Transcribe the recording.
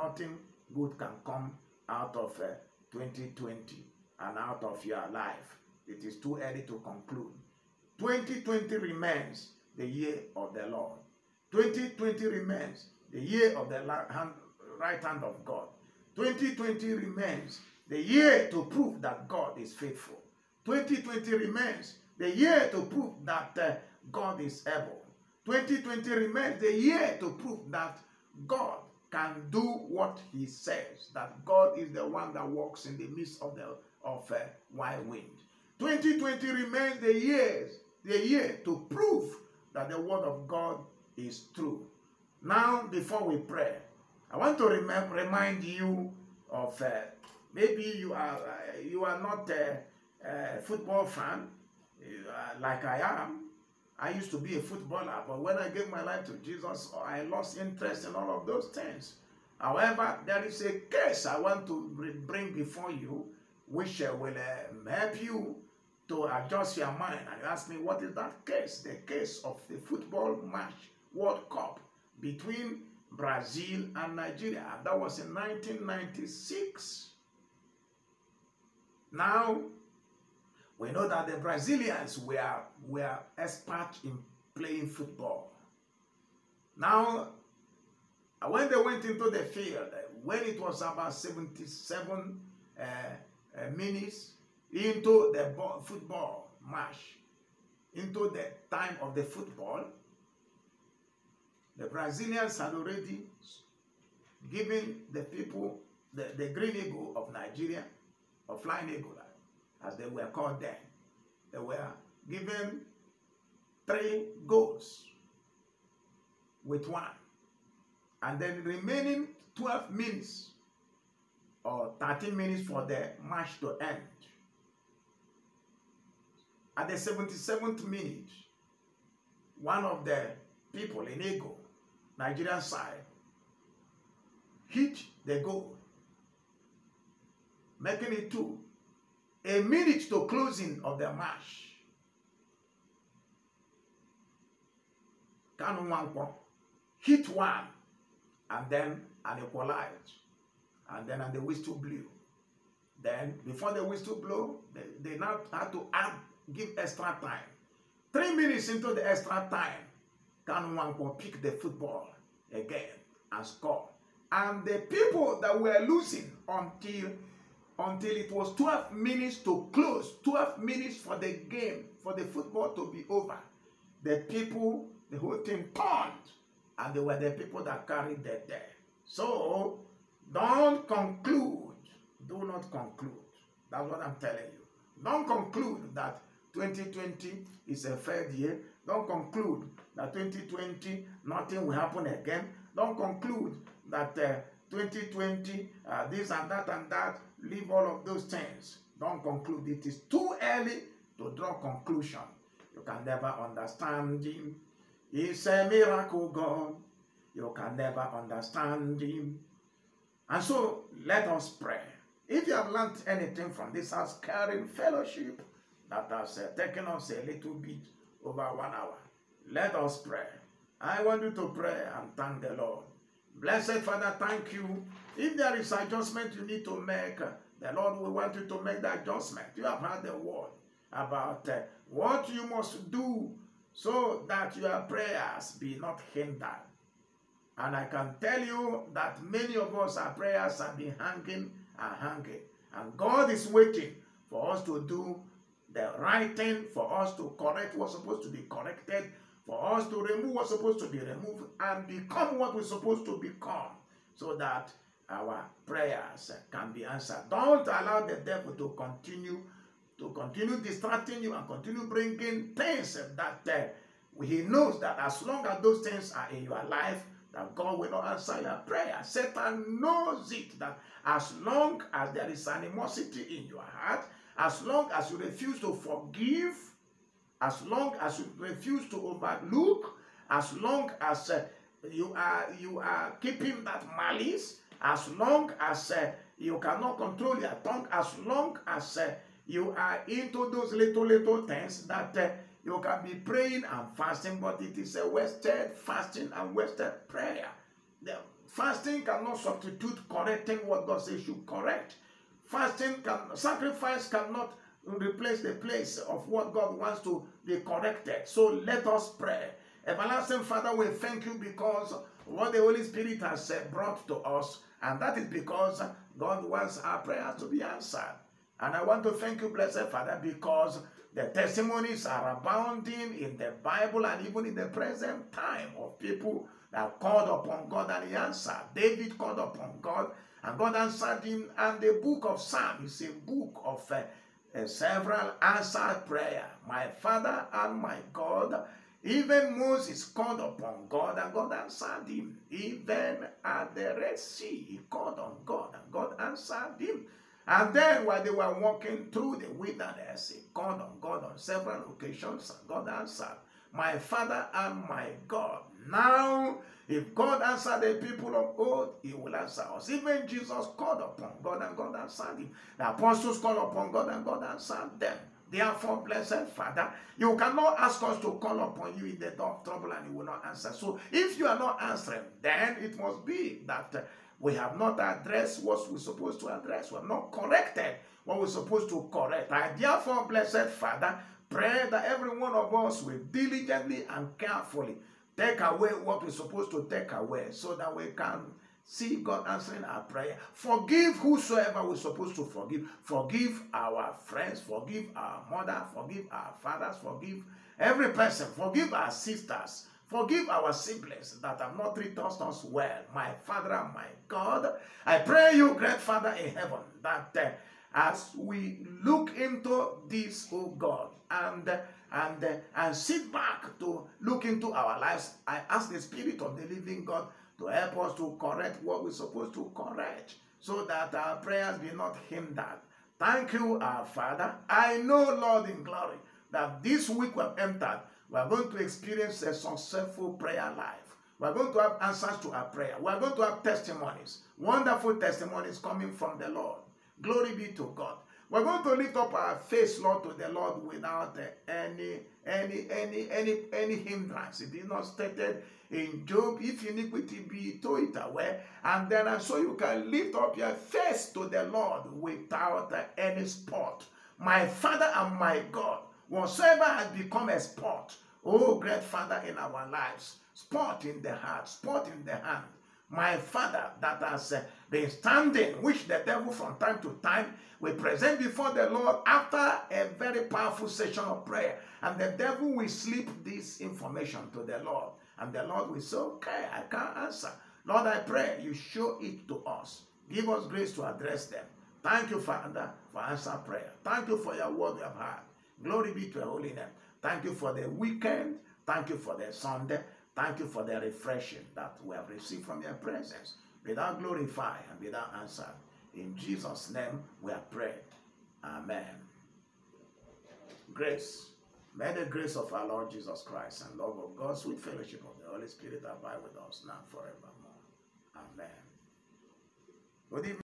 nothing good can come out of 2020 and out of your life. It is too early to conclude. 2020 remains the year of the Lord. 2020 remains the year of the right hand of God. 2020 remains the year to prove that God is faithful. 2020 remains the year to prove that God is able. 2020 remains the year to prove that God can do what he says, that God is the one that walks in the midst of wild wind. 2020 remains the year to prove that the word of God is true. Now, before we pray, I want to remind you of maybe you are not a football fan like I am. I used to be a footballer, but when I gave my life to Jesus, I lost interest in all of those things. However, there is a case I want to bring before you, which will help you to adjust your mind. And you ask me, what is that case? The case of the football match, World Cup, between Brazil and Nigeria. That was in 1996. Now, we know that the Brazilians were experts in playing football. Now, when they went into the field, when it was about 77 minutes into the football match, into the time of the football, the Brazilians had already given the people, the Green Eagle of Nigeria, or Flying Eagle, as they were called then, they were given 3 goals with 1. And then remaining 12 minutes or 13 minutes for the match to end. At the 77th minute, one of the people in Eagle, Nigerian side, hit the goal, making it 2. A minute to closing of the match. Kanu Nwankwo hit 1 and then an equalized. And then the whistle blew. Then before the whistle blew, they now had to give extra time. 3 minutes into the extra time, Kanu Nwankwo picked the football again and scored. And the people that were losing until it was 12 minutes to close, 12 minutes for the game, for the football to be over, the people, the whole thing turned, and they were the people that carried the day. So, don't conclude. Do not conclude. That's what I'm telling you. Don't conclude that 2020 is a failed year. Don't conclude that 2020, nothing will happen again. Don't conclude that 2020, this and that, leave all of those things. Don't conclude. It is too early to draw conclusion. You can never understand him. He's a miracle God. You can never understand him. And so, let us pray. If you have learned anything from this house caring fellowship that has taken us a little bit over 1 hour, let us pray. I want you to pray and thank the Lord. Blessed Father, thank you. If there is adjustment you need to make, the Lord will want you to make the adjustment. You have heard the word about what you must do so that your prayers be not hindered. And I can tell you that many of us, our prayers have been hanging and hanging. And God is waiting for us to do the right thing, for us to correct what's supposed to be corrected, for us to remove what's supposed to be removed, and become what we're supposed to become, so that our prayers can be answered. Don't allow the devil to continue distracting you and continue bringing things that he knows that as long as those things are in your life, that God will not answer your prayer. Satan knows it, that as long as there is animosity in your heart, as long as you refuse to forgive, as long as you refuse to overlook, as long as you are keeping that malice, as long as you cannot control your tongue, as long as you are into those little things that you can be praying and fasting, but it is a wasted fasting and wasted prayer. Fasting cannot substitute correcting what God says you correct. Sacrifice cannot replace the place of what God wants to be corrected. So let us pray. Everlasting Father, we thank you because what the Holy Spirit has brought to us, and that is because God wants our prayers to be answered. And I want to thank you, blessed Father, because the testimonies are abounding in the Bible and even in the present time of people that called upon God and he answered. David called upon God and God answered him. And the book of Psalms is a book of several answered prayer. My Father and my God. Even Moses called upon God and God answered him. Even at the Red Sea, he called on God and God answered him. And then while they were walking through the wilderness, he called on God on several occasions and God answered. My Father and my God. Now, if God answered the people of old, he will answer us. Even Jesus called upon God and God answered him. The apostles called upon God and God answered them. Therefore, blessed Father, you cannot ask us to call upon you in the day of trouble and you will not answer. So if you are not answering, then it must be that we have not addressed what we're supposed to address. We have not corrected what we're supposed to correct. I therefore, blessed Father, pray that every one of us will diligently and carefully take away what we're supposed to take away so that we can see God answering our prayer. Forgive whosoever we're supposed to forgive. Forgive our friends. Forgive our mother. Forgive our fathers. Forgive every person. Forgive our sisters. Forgive our siblings that have not treated us well. My Father and my God, I pray you, great Father in heaven, that as we look into this, oh God, and sit back to look into our lives, I ask the Spirit of the living God to help us to correct what we're supposed to correct, so that our prayers be not hindered. Thank you, our Father. I know, Lord, in glory, that this week we've entered, we're going to experience a successful prayer life. We're going to have answers to our prayer. We're going to have testimonies, wonderful testimonies coming from the Lord. Glory be to God. We're going to lift up our face, Lord, to the Lord without any hindrance. It is not stated in Job, if iniquity be, throw it away. And then so you can lift up your face to the Lord without any spot. My Father and my God, whatsoever has become a spot, oh great Father in our lives, spot in the heart, spot in the hand, my Father, that has been standing, which the devil from time to time will present before the Lord after a very powerful session of prayer. And the devil will slip this information to the Lord. And the Lord will say, okay, I can't answer. Lord, I pray you show it to us. Give us grace to address them. Thank you, Father, for answer prayer. Thank you for your word we have heard. Glory be to your holy name. Thank you for the weekend. Thank you for the Sunday. Thank you for the refreshing that we have received from your presence. Be thou glorified and be thou answered. In Jesus' name we have prayed. Amen. Grace. May the grace of our Lord Jesus Christ and love of God, sweet fellowship of the Holy Spirit abide with us now and forevermore. Amen. Good evening.